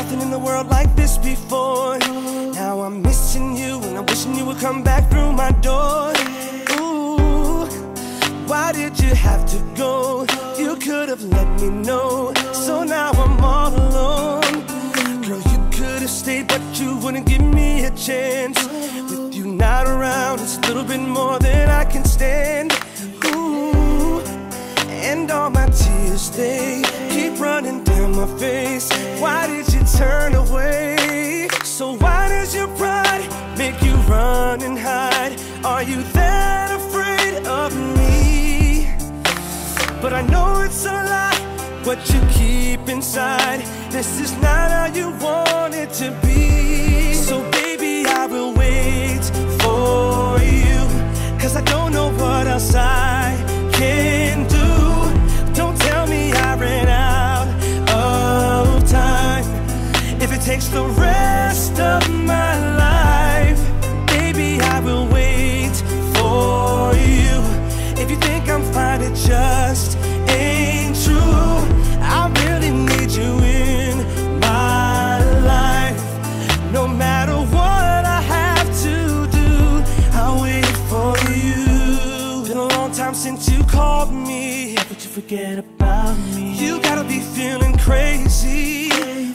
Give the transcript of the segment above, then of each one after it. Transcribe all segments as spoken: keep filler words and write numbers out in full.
nothing in the world like this before. Now I'm missing you and I'm wishing you would come back through my door. Ooh, why did you have to go? You could have let me know. So now I'm all alone. Girl, you could have stayed, but you wouldn't give me a chance. With you not around, it's a little bit more than I can stand. Ooh, and all my tears, they keep running down my face. Why did you turn away? So why does your pride make you run and hide? Are you that afraid of me? But I know it's a lie, what you keep inside. This is not how you want it to be. So baby, I will wait for you, cause I don't know what else I can do. Don't tell me I ran out of time. If it takes the rest of my life, baby, I will wait for you. If you think I'm fine, it just ain't true. I really need you in my life. No matter what I have to do, I'll wait for you. Been a long time since you called me, but you forget about me. You gotta be feeling crazy.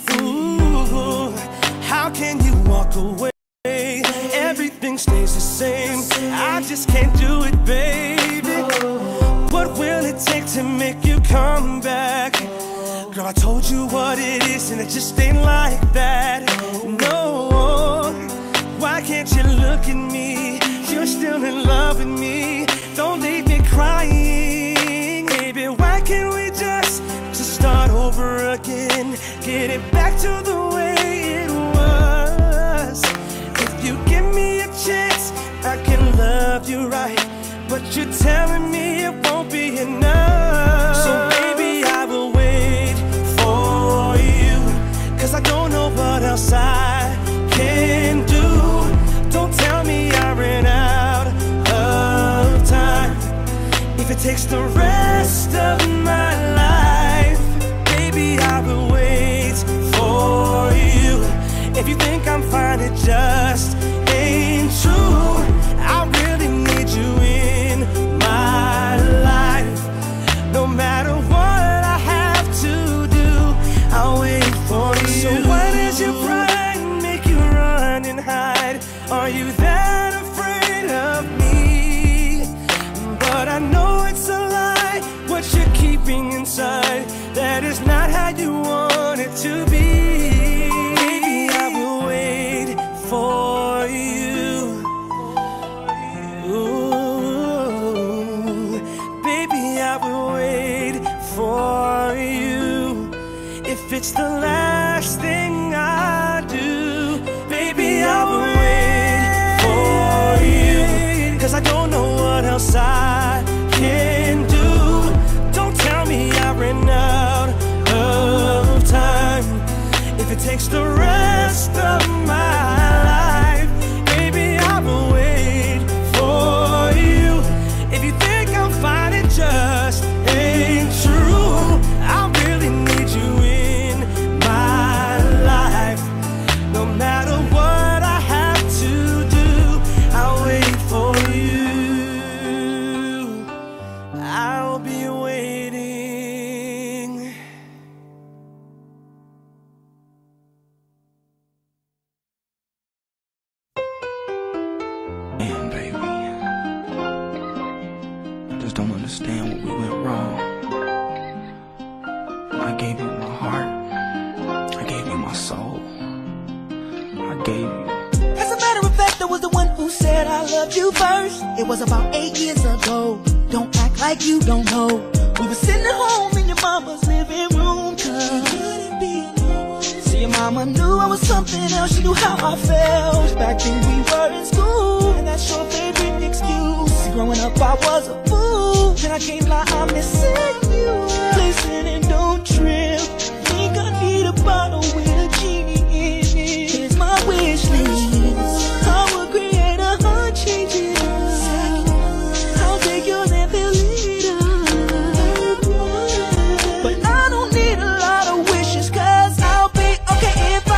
Ooh, how can you walk away? Everything stays the same. I just can't do it, baby. What will it take to make you come back? Girl, I told you what it is and it just ain't like that. No, why can't you look at me? You're still in love with me. Don't leave me crying. Baby, why can't we just, just start over again? Get it back to the way it was. If you give me a chance, I can love you right. But you're telling me it won't be enough. So baby, I will wait for you, cause I don't know what else I can do. Don't tell me I ran out of time. If it takes the rest of my life, baby, I will wait for you. If you think I'm fine, it just ain't true. I really need you in my life. No matter what I have to do, I'll wait for you. So why does your pride make you run and hide? Are you that afraid of me? But I know it's a lie, what you're keeping inside. That is not how you want it to be. Baby, I will wait for you. Ooh, baby, I will wait for you. If it's the last thing I do, baby, I will wait for you. Cause I don't know what else I can do. Don't tell me I ran out of time. If it takes the rest of my life, baby, I will wait for you. If you think I'm fine, it just ain't true. I really need you in my life. No matter what I have to do, I'll wait for you. I'll be waiting. Man, baby, I just don't understand what we went wrong. I gave you my heart, I gave you my soul, I gave you. As a matter of fact, I was the one who said I loved you first. It was about eight years ago. Don't act like you don't know. We were sitting at home in your mama's living room, cause you couldn't be alone. See, your mama knew I was something else. She knew how I felt back then we were in school, and that's your favorite excuse. See, growing up I was a fool, and I can't lie, I'm missing you. Listen and don't trip. Think I need a bottle with a genie in it. Here's my wish list. I will create a heart, change it up. I'll take yours and fill it up. But I don't need a lot of wishes, cause I'll be okay if I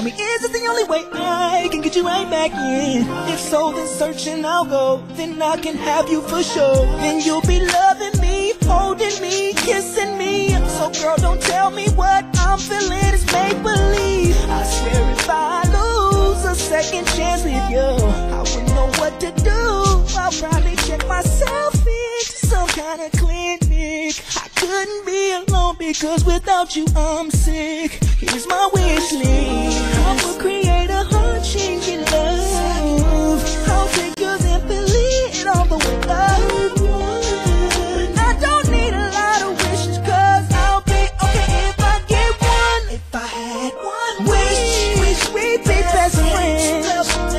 me, is this the only way I can get you right back in? If so, then searching I'll go. Then I can have you for sure. Then you'll be loving me, holding me, kissing me. So girl, don't tell me what I'm feeling is make-believe. I swear if I lose a second chance with you, I wouldn't know what to do. I'll probably check myself into some kind of clinic. I couldn't be alone because without you I'm sick. Here's my wish list. I will create a heart-changing love. I'll take yours and believe it all the way up. But I don't need a lot of wishes, cause I'll be okay if I get one. If I had one wish, wish we'd be best friends.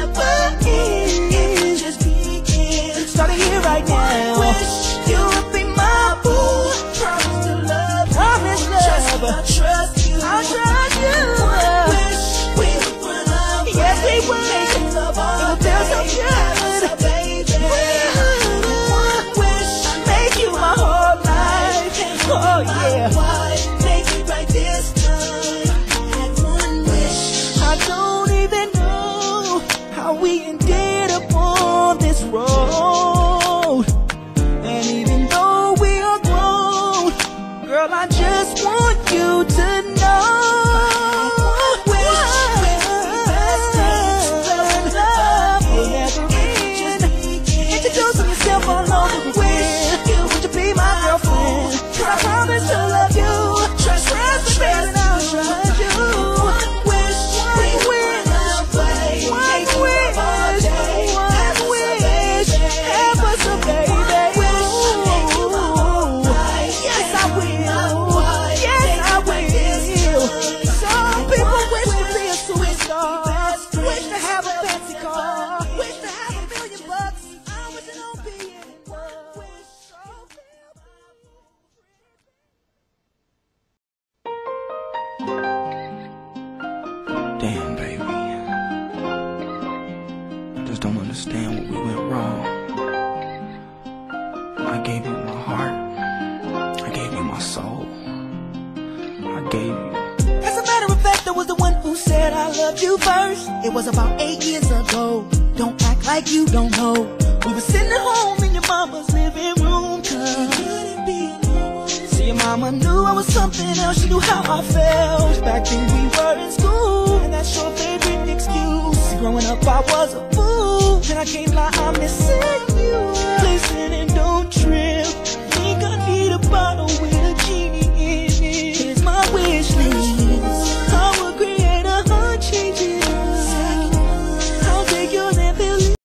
Starting here right now. Wish you would be my boo. Promise to love, promise love. I'll trust you. I'll trust you. Wish we would run up. Yes, we would. It would feel so good, baby. Wish I make you my whole life. Oh yeah. Make it right this time. I had one wish. I don't even know how we ended up on this road. And even though we are grown, girl, I just want you to know. Introducing yourself all over the wind. Would you be my girlfriend? Cause I promise to love you. Trust, trust me, and I'll trust you. One wish, one wish, one wish, one wish. Have us a baby. Yes, I will. Yes, I will. Some people wish to be a superstar. Wish to have a fancy car. Wish to have a million bucks. I wish it don't be anyone. Wish so Damn, baby. I just don't understand what we went wrong. I gave you my heart. I gave you my soul. I gave you. As a matter of fact, I was the one who said I loved you first. It was about eight years ago. Don't act like you don't know. We were sitting at home in your mama's living room, cause couldn't be alone. See, your mama knew I was something else. She knew how I felt. Back then we were in school, and that's your favorite excuse. Growing up I was a fool, and I can't lie, I'm missing you.